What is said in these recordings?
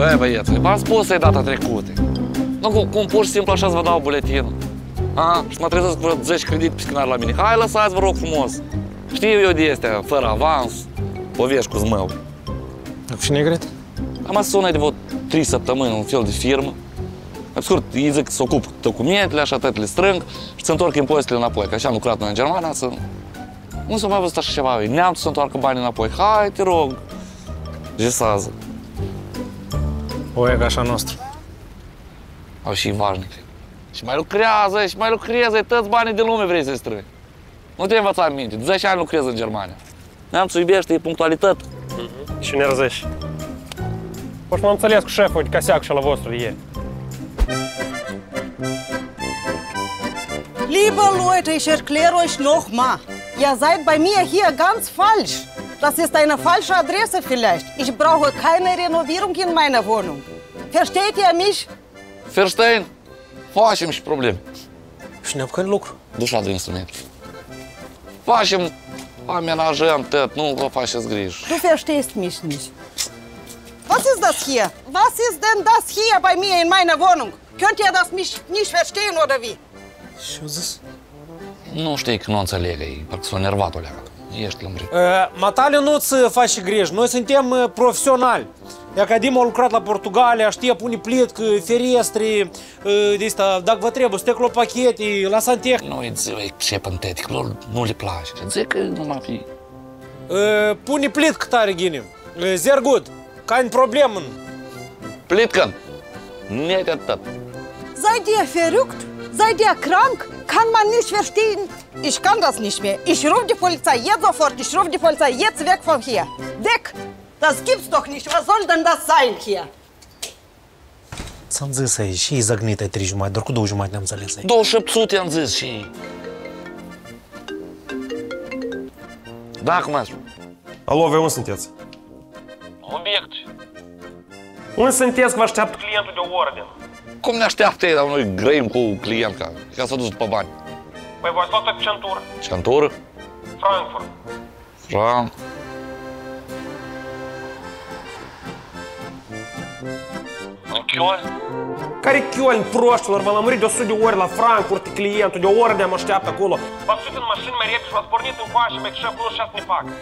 Băi, băieți, v-am spus-i data trecută. Nu, cum pur și simplu așa vă dau buletinul. Și mă trezesc cu 10 credite pe schinar la mine. Hai, lăsați, vă rog frumos. Știu eu de astea, fără avans, povești cu zmău. Și negret? Am sunat de vreo 3 săptămâni un fel de firmă. Pe scurt, îi zic să ocup documentele, așa, tot le strâng și să întorc impozitele înapoi. Că așa am lucrat noi în Germania, să... Nu s-a mai văzut așa ceva. Neamțul să întoarcă banii înapoi. Hai, te rog. Jesează. O e ca așa noastră. Au și vașnic. Și mai lucrează, și mai lucrează, toți banii din lume vrei să-i strâng. Nu te învăța în minte, de 10 ani lucrez în Germania. Neamțul iubește, e punctualitate. Și ne răzești. Poți m-am înțeles cu șeful de caseac și la vostru ieri. Liebe Leute, ich erkläre euch nochmal. Ihr seid bei mir hier ganz falsch. Das ist eine falsche Adresse vielleicht. Ich brauche keine Renovierung in meiner Wohnung. Versteht ihr mich? Verstein, facem și probleme. Și ne apucăm de lucru. Dușa de instrumente. Facem, amenajăm tot, nu vă faceți griji. Du verstehst mich nicht. Was ist das hier? Was ist denn das hier bei mir in meiner Wohnung? Könnt ihr das mich nicht verstehen oder wie? Și-o zis? Nu știi că nu înțeleg, ei, parcă s-o nervat o leagă. Ești lămurit. Matale, nu-ți faci griji. Noi suntem profesionali. Academia a lucrat la Portugalia, știe pune plitcă, ferestre, de asta, dacă vă trebuie, steclopachete, la Santec. Nu-i zic șep întetic, lor nu le place. Zic că nu mai fi. Pune plitcă tare, Ghinim. Sehr gut. Kein Problem. Plitcă. Nicht atât. Seid ihr verrückt? Seid ihr krank? Kann man nicht verstehen? Ich kann das nicht mehr. Ich rufe die Polizei jetzt sofort. Ich rufe die Polizei jetzt weg von hier. Weg! Das gibt's doch nicht. Was soll denn das sein hier? Ți-am zis aici, și zăgnit ai 3 jumătate, doar cu 2 jumătate ne-am înțeles aici. 2700 am zis și ei. Da, cum ai spus? Alo, voi unde sunteți? Obiect. Unde sunteți că vă așteaptă clientul de o oră de? Cum ne așteaptă ei, dar noi grăim cu clientka, ca să dus după bani. Păi v-ați luat pe centură. Centură? Frankfurt. Frank. Care Köln, proștilor, v-am lămurit de 100 de ori la Frankfurt, clientul, de o oră de-am așteaptă acolo. V-ați suit în mașină mai repede și v-ați pornit în coașă, mai că șeful nu știa să ne facă.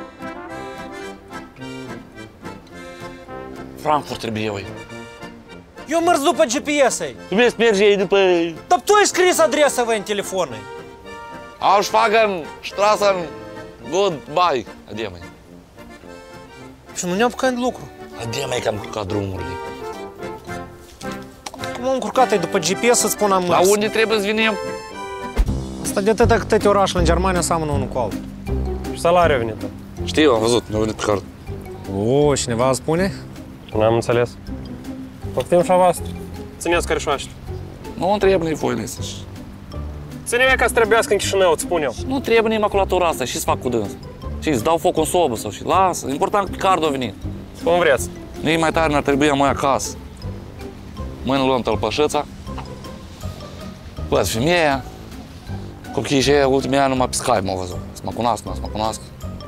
Frankfurt trebuie eu. Eu mers după GPS-ai. Trebuie să mergi ei după... Dar tu ai scris adresa voi în telefon. Ausfagen, Straßen, goodbye. Adia, măi. Și nu ne apucăm de lucru. Adia, măi, că am curcat drumurile. Cum am încurcat ai după GPS să-ți spun am La mers. unde trebuie să venim? Asta de atâta câte orașele în Germania seamănă unul cu altul. Și salariul a venit. Știu, am văzut, mi-a venit pe card. O, cineva spune? N-am înțeles. Poftim și a voastră. Țineți cărișoaște. Nu trebuie nevoile să-și. Ține-mi ca să trebuiască în Chișinău, îți spun eu. Nu trebuie maculatura asta, și-ți fac cu dâns. Și îți dau foc în sobă sau și lasă. Important că cardul a venit. Cum vreți. Ei mai tare ne-ar trebui mai acasă. Mâine luăm tălpășăța. Văd femeia. Copiii și aia ultimii ani numai pe Skype m-au văzut. Să mă cunoască.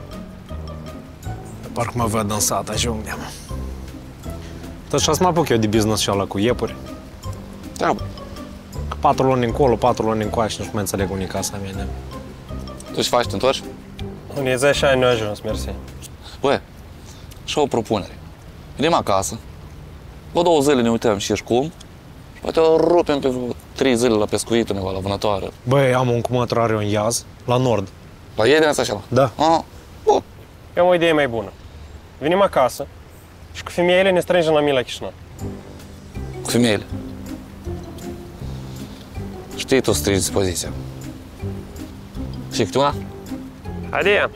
Parcă mă văd în sat, ajung. Tot și-a să mă apuc eu de business și ăla cu iepuri. Treabă. 4 luni încolo, 4 luni încoace, nu știu mai înțeleg unii casa mea. Tu și faci, te întorci? Unii 10 ani nu a ajuns, mersi. Băi, și o propunere. Venim acasă, o 2 zile ne uităm și ești cum, și poate o rupem pe vreo 3 zile la pescuit undeva, la vânătoare. Băi, am un cumătrare în Iaz, la nord. La ei din asta așa? Da. Bun. Eu am o idee mai bună. Venim acasă și cu femeile ne strângem la mine la Chișinău. Cu femeile. Știi tu să treci dispoziția. Și câte una? Haide!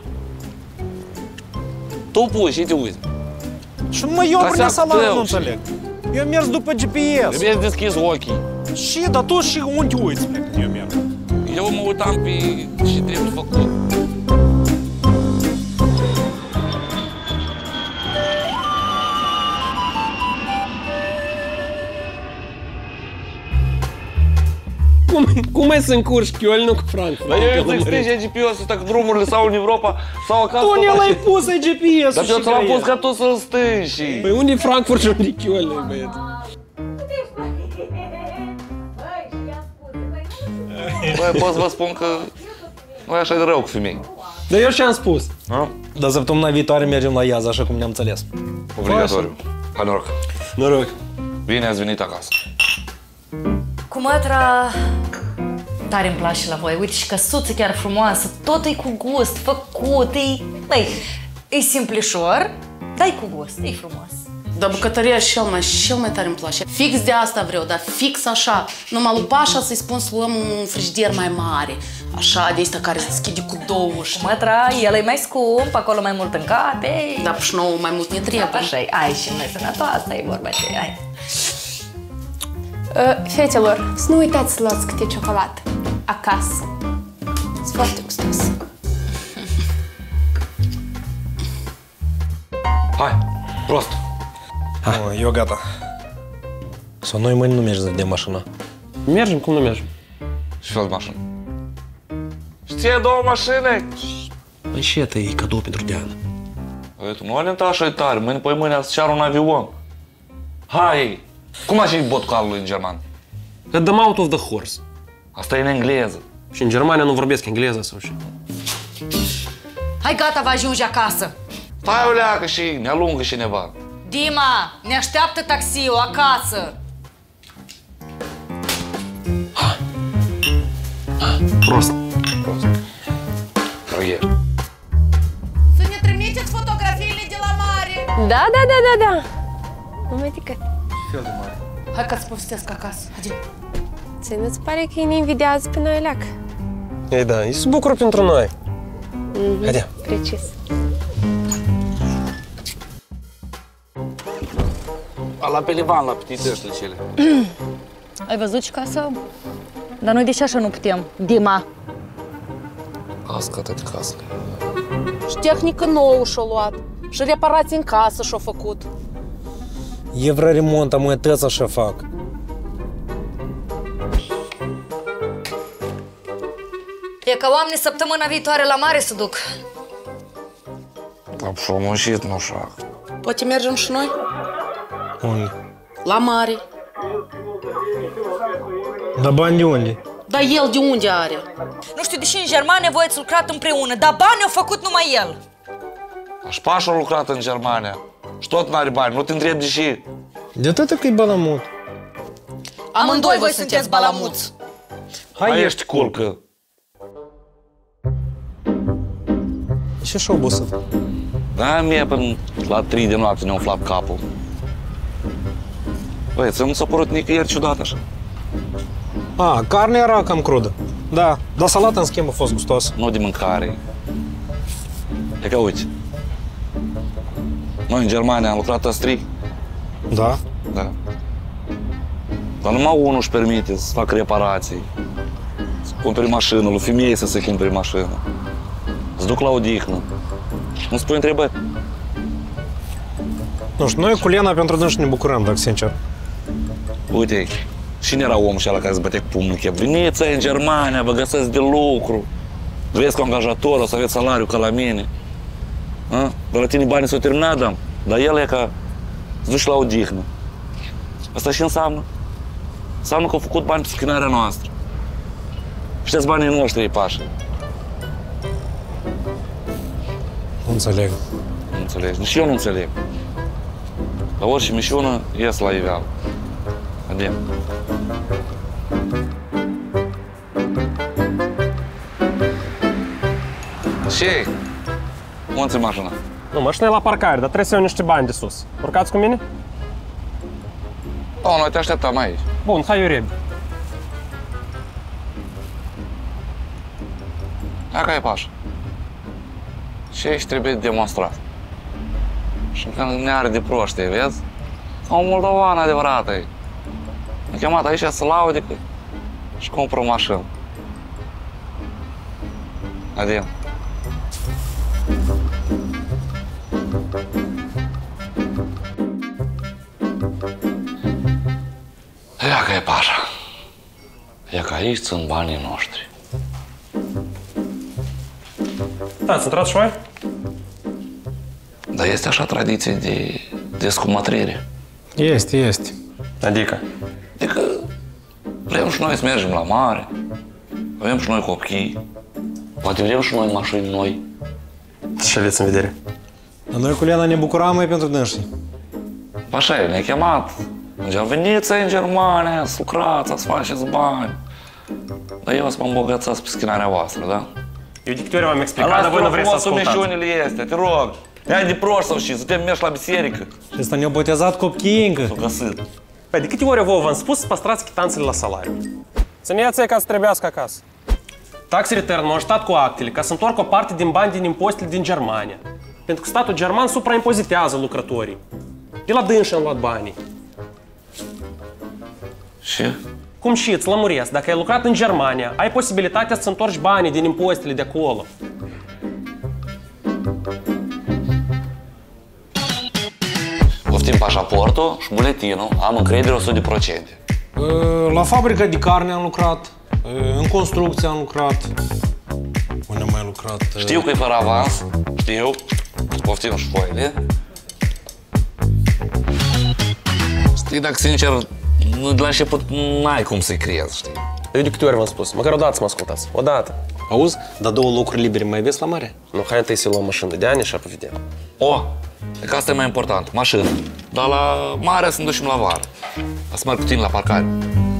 Tu pui și te uiți. Și numai eu prin salariul nu înțeleg. Eu am mers după GPS. Trebuie să deschizi ochii. Și, dar tu și unde uiți când eu merg? Eu mă uitam pe ce trebuie făcut. Cum mai să încurci Köln cu Frankfurt? Dar eu zic, stai GPS-ul ăsta, că drumurile sau în Europa sau acasă. Tu ne l-ai pus ai GPS-ul. Dar eu ți l-am pus ca tu să-l stângi și... Păi unde e Frankfurt și unde e Köln, băieți? Băi, pot să vă spun că nu e așa de rău cu femei. Dar eu ce-am spus? Dar săptămâna viitoare mergem la Iaza, așa cum ne-am înțeles. Obligatoriu. Hai noroc. Noroc. Bine ați venit acasă. Cu mătra tare îmi place la voi. Uite și căsuță chiar frumoasă, tot e cu gust, făcut, băi, e simplișor, dar e cu gust, e frumos. Dar bucătăria cel mai tare îmi place. Fix de asta vreau, dar fix așa. Numai lui Pașa să-i spun să luăm un frigider mai mare. Așa, de ăsta care se deschide cu două, știi? Mătra, el e mai scump, acolo mai mult în cape. Dar și nouă mai mult ne trebuie. Așa e, ai și noi sănătoasă, e vorba de ai. Fetelor, să nu uitați să luați câte ciocolată acasă. Sunt foarte gustos. Hai, prost. Eu gata. Sau noi mâine nu mergi să vedem mașina. Mergem, cum nu mergem? Ce fel de mașină? Știe două mașini? Păi și eta e cadou pentru Diana. Păi tu nu orienta așa tare, mâine pe mâine să ceară un avion. Hai! Cum așa e botcalul în german? The mouth of the horse. Asta e în engleză. Și în Germania nu vorbesc engleză sau și... Hai gata, vă ajunge acasă. Stai o leacă și ne alungă cineva. Dima, ne așteaptă taxiul acasă. Prost. Prost. Răghe. Să ne trimiteți fotografiile de la mare. Da. Nu mai tică. Hai ca să povestesc acasă. Haide. Ți nu-ți pare că ne invidiază pe noi leac? Ei da, ei se bucură pentru noi. Haide. Precis. La pe livan, la petitășile cele. Ai văzut și casă? Dar noi de ce așa nu putem? Dima. Cască-te de casă. Și tehnică nouă și-o luat. Și reparații în casă și-o făcut. Евроремонт, а мы тăți așa fac. E ca oamenii săptămâna viitoare la mare să duc. Am frumușit, nu așa. Poate mergem și noi? Unde? La mare. Dar bani de unde? Dar el de unde are? Nu știu, deși în Germania voi ați lucrat împreună, dar bani au făcut numai el. Și Pașa a lucrat în Germania. Și tot n-are bani, nu te întrebi de ce. De atâta că e balamut. Amândoi voi sunteți balamuți. Hai ești culcă. Și așa obosit. Da, mie până la 3 de noapte ne-a umflat capul. Băi, ți nu s-a părut nicăieri ciudat așa? Carnea era cam crudă. Da, dar salata în schimb a fost gustoasă. Nu de mâncare. E că uite. Noi în Germania am lucrat strict. Da? Da. Dar numai unul își permite să facă reparații, să cumpere mașină, lui femeie să se cumpere mașină, să duc la odihnă. Nu spui întrebări. Nu știu, noi cu Lena pentru dânsi ne bucurăm, dacă sincer. Uite, cine era omul ăla care se bătea cu pumnul chef? Veniți în Germania, vă găsesc de lucru. Vezi că angajator, o să aveți salariu ca la mine. De la tine banii s-au terminat, da? Dar el e ca să duci la odihnă. Asta și înseamnă? Înseamnă că au făcut bani pe schinarea noastră. Știți banii noștri, Pașa. Nu înțeleg. Nu înțelegi. Nici eu nu înțeleg. La orice mișună ies la iveală. Adem. Ce? Unde-ți mașina? Nu, mașina e la parcare, dar trebuie să iau niște bani de sus. Urcați cu mine? Noi te așteptăm aici. Bun, hai eu repede. Dacă e Pașa. Ce aici trebuie demonstrat? Și când ne are de proștie, vezi? Ca un moldovan adevărat e. M-a chemat aici să laude că și cumpără o mașină. Adem. Ia că e Pașa. Ia că aici sunt banii noștri. Da, ați intrat și voi? Dar este așa tradiție de scumatrire. Este. Adică? Adică vrem și noi să mergem la mare, avem și noi copii, poate vrem și noi mașini noi. Ce aveți în vedere? Dar noi cu Lena ne bucuram mai pentru dânsii. Așa e, ne-a chemat. Ziceam, veniți în Germania, să lucrați, să faceți bani. Dar eu să mă îmbogățați pe schinarea voastră, da? Eu de câte ori v-am explicat, dar voi nu vreți să ascultați. Sumișunile este, te rog. Ia de proști sau și, suntem mergi la biserică. Și ăsta ne-a botezat copchii încă. S-o găsit. Păi de câte ori v-am spus să păstrați chitanțele la salariu? Să ne iați ca să trebuiască acasă. Tax return m-a ajutat cu actele ca să întorc o parte din bani din impozitele din Germania. Pentru că statul german supraimpozitează lucrătorii. De la dânși am luat banii. Și? Cum și îți lămuresc, dacă ai lucrat în Germania, ai posibilitatea să întorci banii din impozitele de acolo. Poftim pașaportul și buletinul, am încredere 100%. La fabrica de carne am lucrat, în construcție am lucrat. Unde am mai lucrat? Știu că e fără avans, știu. Poftim și foile. Știi, dacă sincer, de la început n-ai cum să-i crezi, știi? Eu de câte ori v-am spus, măcar o dată să mă ascultați. O dată. Auzi, dar 2 locuri libere mai aveți la mare? Nu, hai întâi să luăm mașină de ani și apoi vedem. E că asta e mai important, mașină. Dar la mare să ne ducem la vară. Să merg cu tine la parcare.